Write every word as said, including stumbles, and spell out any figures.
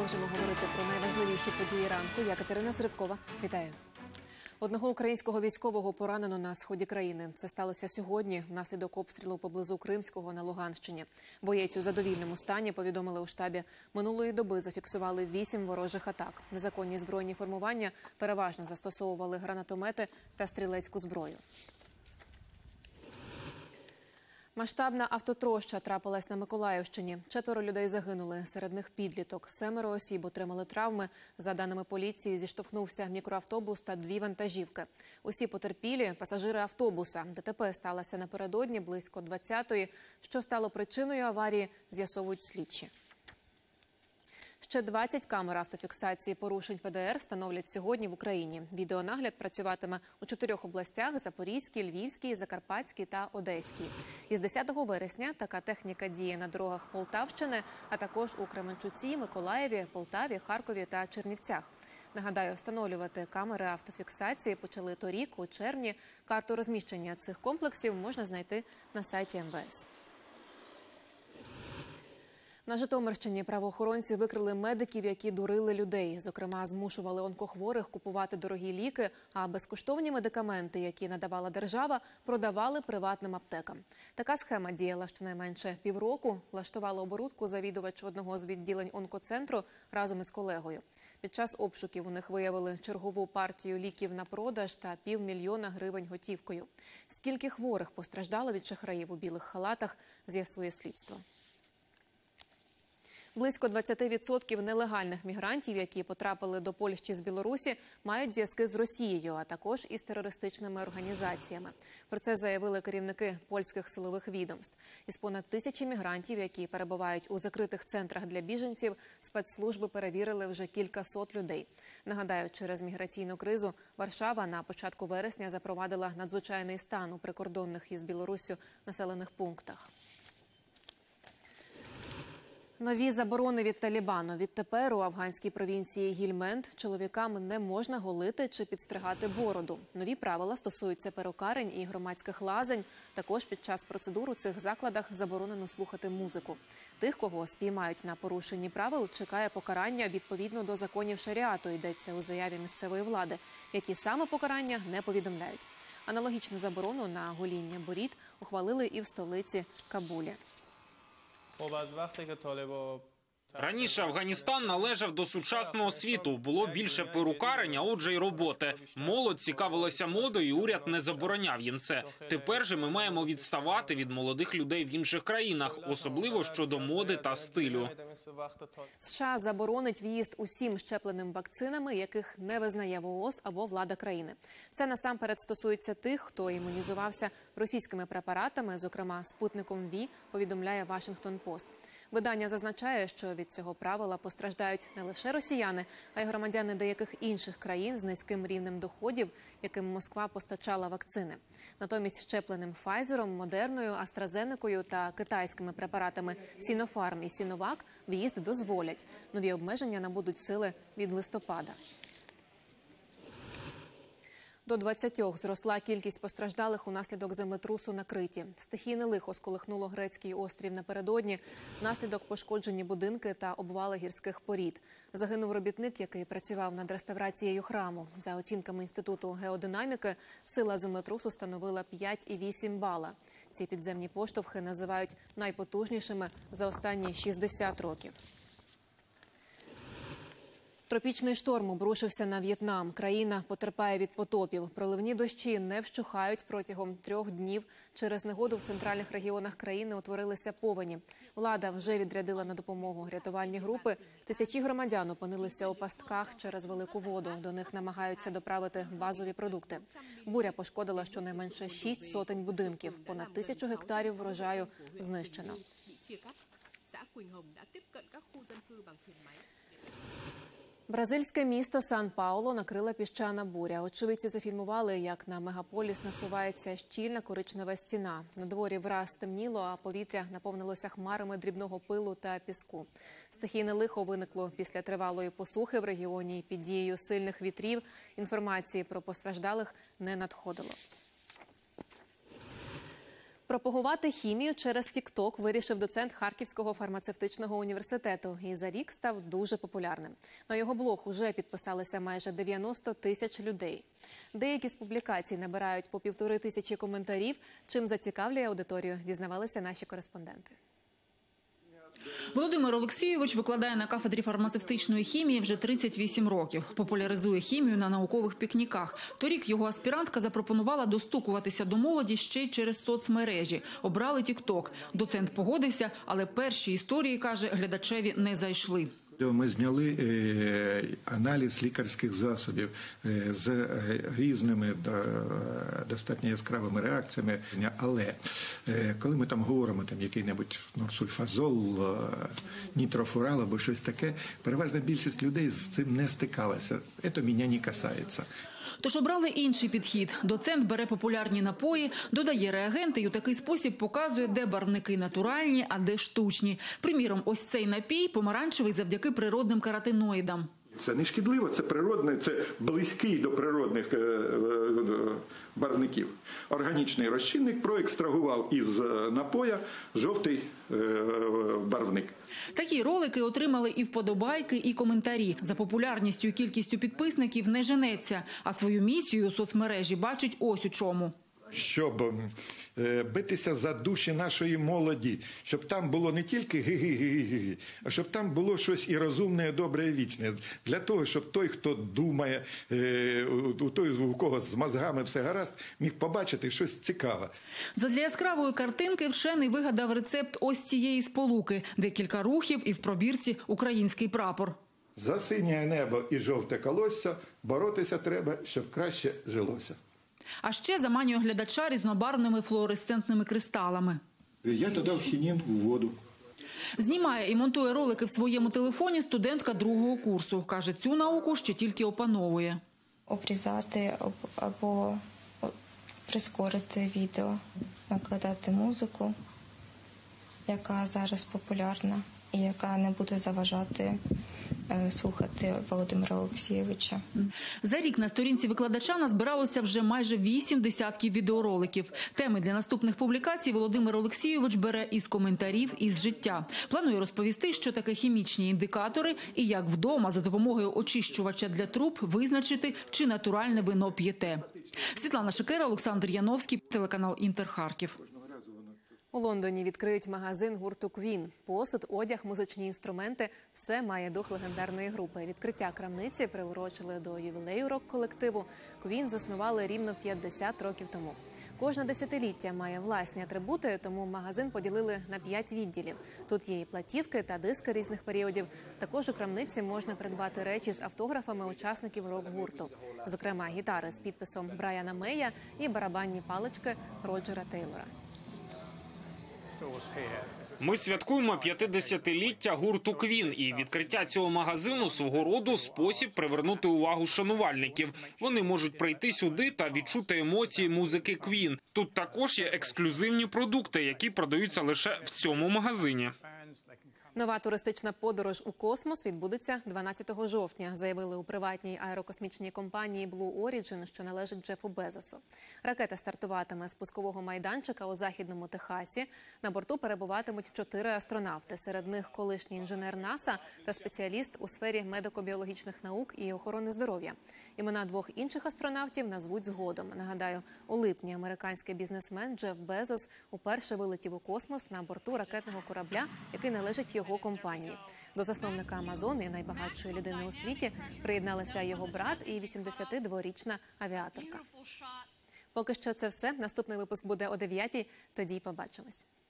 Продовжимо говорити про найважливіші події ранку. Я Катерина Зривкова. Вітаю. Одного українського військового поранено на сході країни. Це сталося сьогодні внаслідок обстрілу поблизу Кримського на Луганщині. Боєць у задовільному стані, повідомили у штабі. Минулої доби зафіксували вісім ворожих атак. Незаконні збройні формування переважно застосовували гранатомети та стрілецьку зброю. Масштабна автотроща трапилась на Миколаївщині. Четверо людей загинули, серед них підліток. Семеро осіб отримали травми. За даними поліції, зіштовхнувся мікроавтобус та дві вантажівки. Усі потерпілі – пасажири автобуса. ДТП сталося напередодні близько двадцятої. Що стало причиною аварії, з'ясовують слідчі. Ще двадцять камер автофіксації порушень Пе Де Ер встановлять сьогодні в Україні. Відеонагляд працюватиме у чотирьох областях – Запорізькій, Львівській, Закарпатській та Одеській. Із десятого вересня така техніка діє на дорогах Полтавщини, а також у Кременчуці, Миколаєві, Полтаві, Харкові та Чернівцях. Нагадаю, встановлювати камери автофіксації почали торік, у червні. Карту розміщення цих комплексів можна знайти на сайті Ем Ве Ес. На Житомирщині правоохоронці викрили медиків, які дурили людей. Зокрема, змушували онкохворих купувати дорогі ліки, а безкоштовні медикаменти, які надавала держава, продавали приватним аптекам. Така схема діяла щонайменше півроку. Влаштувала оборудку завідувач одного з відділень онкоцентру разом із колегою. Під час обшуків у них виявили чергову партію ліків на продаж та півмільйона гривень готівкою. Скільки хворих постраждало від шахраїв у білих халатах, з'ясує слідство. Близько двадцять відсотків нелегальних мігрантів, які потрапили до Польщі з Білорусі, мають зв'язки з Росією, а також із терористичними організаціями. Про це заявили керівники польських силових відомств. Із понад тисячі мігрантів, які перебувають у закритих центрах для біженців, спецслужби перевірили вже кількасот людей. Нагадаю, через міграційну кризу Варшава на початку вересня запровадила надзвичайний стан у прикордонних із Білоруссю населених пунктах. Нові заборони від Талібану. Відтепер у афганській провінції Гільменд чоловікам не можна голити чи підстригати бороду. Нові правила стосуються перукарень і громадських лазень. Також під час процедур у цих закладах заборонено слухати музику. Тих, кого спіймають на порушенні правил, чекає покарання відповідно до законів шаріату, йдеться у заяві місцевої влади, які саме покарання не повідомляють. Аналогічну заборону на гоління борід ухвалили і в столиці Кабулі. Раніше Афганістан належав до сучасного світу. Було більше перукарень, а отже й роботи. Молодь цікавилася модою, і уряд не забороняв їм це. Тепер же ми маємо відставати від молодих людей в інших країнах, особливо щодо моди та стилю. США заборонить в'їзд усім щепленим вакцинами, яких не визнає В О Оз або влада країни. Це насамперед стосується тих, хто імунізувався російськими препаратами, зокрема спутником Ві, повідомляє Вашингтон Пост. Видання зазначає, що від цього правила постраждають не лише росіяни, а й громадяни деяких інших країн з низьким рівнем доходів, яким Москва постачала вакцини. Натомість щепленим Файзером, Модерною, Астразенекою та китайськими препаратами Сінофарм і Сіновак в'їзд дозволять. Нові обмеження набудуть сили від листопада. До двадцятьох зросла кількість постраждалих унаслідок землетрусу на Криті. Стихійне лихо сколихнуло грецький острів напередодні. Внаслідок пошкоджені будинки та обвали гірських порід. Загинув робітник, який працював над реставрацією храму. За оцінками Інституту геодинаміки, сила землетрусу становила п'ять і вісім бала. Ці підземні поштовхи називають найпотужнішими за останні шістдесят років. Тропічний шторм обрушився на В'єтнам. Країна потерпає від потопів. Проливні дощі не вщухають протягом трьох днів. Через негоду в центральних регіонах країни утворилися повені. Влада вже відрядила на допомогу рятувальні групи. Тисячі громадян опинилися у пастках через велику воду. До них намагаються доправити базові продукти. Буря пошкодила щонайменше шість сотень будинків. Понад тисячу гектарів врожаю знищено. Бразильське місто Сан-Пауло накрила піщана буря. Очевидці зафільмували, як на мегаполіс насувається щільна коричнева стіна. На дворі враз стемніло, а повітря наповнилося хмарами дрібного пилу та піску. Стихійне лихо виникло після тривалої посухи в регіоні. Під дією сильних вітрів інформації про постраждалих не надходило. Пропагувати хімію через тік-ток вирішив доцент Харківського фармацевтичного університету і за рік став дуже популярним. На його блог уже підписалися майже дев'яносто тисяч людей. Деякі з публікацій набирають по півтори тисячі коментарів. Чим зацікавлює аудиторію, дізнавалися наші кореспонденти. Володимир Олексійович викладає на кафедрі фармацевтичної хімії вже тридцять вісім років. Популяризує хімію на наукових пікніках. Торік його аспірантка запропонувала достукуватися до молоді ще й через соцмережі. Обрали тік-ток. Доцент погодився, але перші історії, каже, глядачеві не зайшли. Ми зняли е, аналіз лікарських засобів е, з е, різними до, достатньо яскравими реакціями. Але е, коли ми там говоримо там який-небудь норсульфазол, е, нітрофурал або щось таке, переважна більшість людей з цим не стикалася. Це мене не касається. Тож обрали інший підхід. Доцент бере популярні напої, додає реагенти і у такий спосіб показує, де барвники натуральні, а де штучні. Приміром, ось цей напій помаранчевий завдяки природним каротиноїдам. Це не шкідливо, це природне, це близький до природних барвників. Органічний розчинник проекстрагував із напоя жовтий барвник. Такі ролики отримали і вподобайки, і коментарі. За популярністю і кількістю підписників не женеться, а свою місію у соцмережі бачить ось у чому. Щоб битися за душі нашої молоді, щоб там було не тільки ги-ги-ги-ги, а щоб там було щось і розумне, і добре, і вічне. Для того, щоб той, хто думає, у той, у кого з мозгами все гаразд, міг побачити щось цікаве. Задля яскравої картинки вчений вигадав рецепт ось цієї сполуки. Декілька рухів і в пробірці український прапор. За синє небо і жовте колосся боротися треба, щоб краще жилося. А ще заманює глядача різнобарвними флуоресцентними кристалами. Я додав хінін у воду. Знімає і монтує ролики в своєму телефоні студентка другого курсу. Каже, цю науку ще тільки опановує. Обрізати або прискорити відео, накладати музику, яка зараз популярна і яка не буде заважати слухати Володимира Олексійовича. За рік на сторінці викладача назбиралося вже майже вісім десятків відеороликів. Теми для наступних публікацій Володимир Олексійович бере із коментарів, із життя. Планує розповісти, що таке хімічні індикатори і як вдома за допомогою очищувача для труб визначити, чи натуральне вино п'єте. Світлана Шикера, Олександр Яновський, телеканал Інтер Харків. У Лондоні відкриють магазин гурту Queen. Посуд, одяг, музичні інструменти – все має дух легендарної групи. Відкриття крамниці приурочили до ювілею рок-колективу. Queen заснували рівно п'ятдесят років тому. Кожне десятиліття має власні атрибути, тому магазин поділили на п'ять відділів. Тут є і платівки та диски різних періодів. Також у крамниці можна придбати речі з автографами учасників рок-гурту. Зокрема, гітари з підписом Брайана Мея і барабанні палички Роджера Тейлора. Ми святкуємо п'ятдесятиліття гурту Queen, і відкриття цього магазину свого роду спосіб привернути увагу шанувальників. Вони можуть прийти сюди та відчути емоції музики Queen. Тут також є ексклюзивні продукти, які продаються лише в цьому магазині. Нова туристична подорож у космос відбудеться дванадцятого жовтня, заявили у приватній аерокосмічній компанії Blue Origin, що належить Джефу Безосу. Ракета стартуватиме з пускового майданчика у Західному Техасі. На борту перебуватимуть чотири астронавти. Серед них колишній інженер НАСА та спеціаліст у сфері медико-біологічних наук і охорони здоров'я. Імена двох інших астронавтів назвуть згодом. Нагадаю, у липні американський бізнесмен Джеф Безос уперше вилетів у космос на борту ракетного корабля, який належить його компанії. До засновника Амазон і найбагатшої людини у світі приєдналися його брат і вісімдесятидворічна авіаторка. Поки що це все. Наступний випуск буде о дев'ятій. Тоді побачимось.